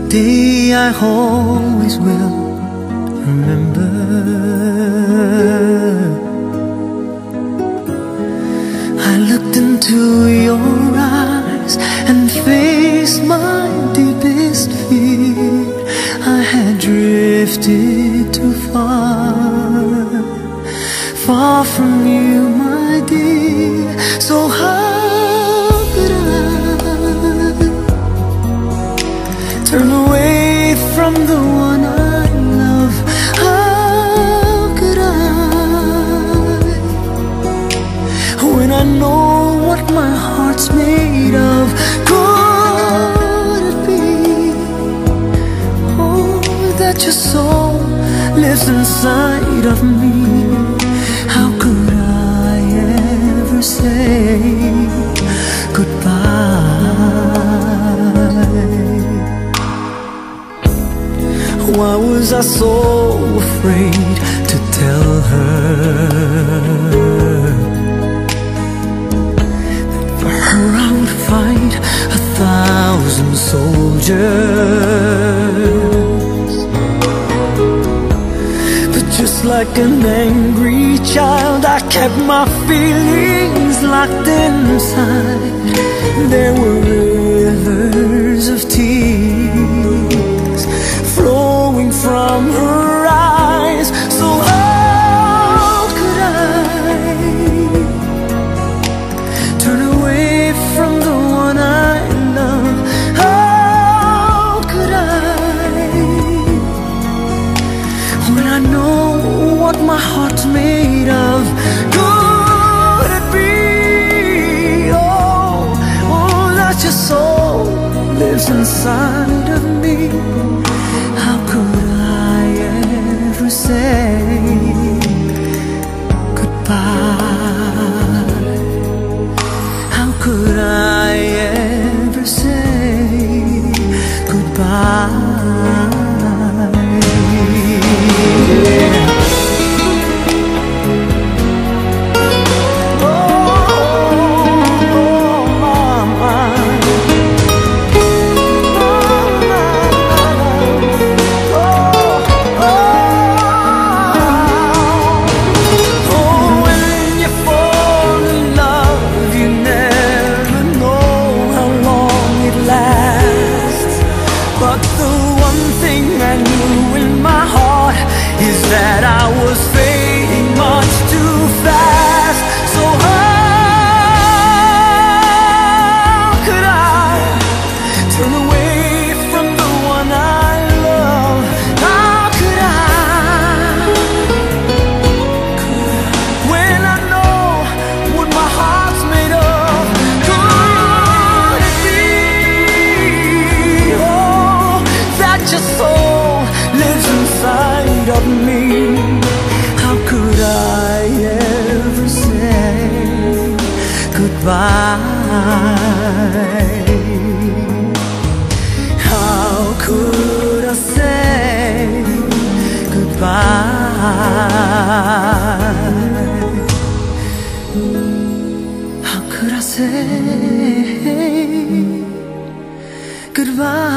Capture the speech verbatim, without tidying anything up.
day I always will remember. I looked into your eyes and faced my deepest fear. I had drifted too far, far from you, my dear. So how could I turn away from the one I love? How could I, when I know what my heart's made of? Could it be, oh, that your soul lives inside of me? How could I ever say goodbye? Why was I so afraid to tell her that for her I would fight a thousand soldiers? But just like an angry child, I kept my feelings locked inside. There were rivers of tears flowing from her eyes. So how could I turn away from the one I love? How could I, when I know what my heart's made of? Could it be, oh, oh, that your soul lives inside of me? How could I ever say goodbye? How could I ever say goodbye? That I was fading much too fast. So how could I turn away from the one I love? How could I, when I know what my heart's made of? Could it be, oh, that your soul lives inside of me? How could I ever say goodbye? How could I say goodbye? How could I say goodbye?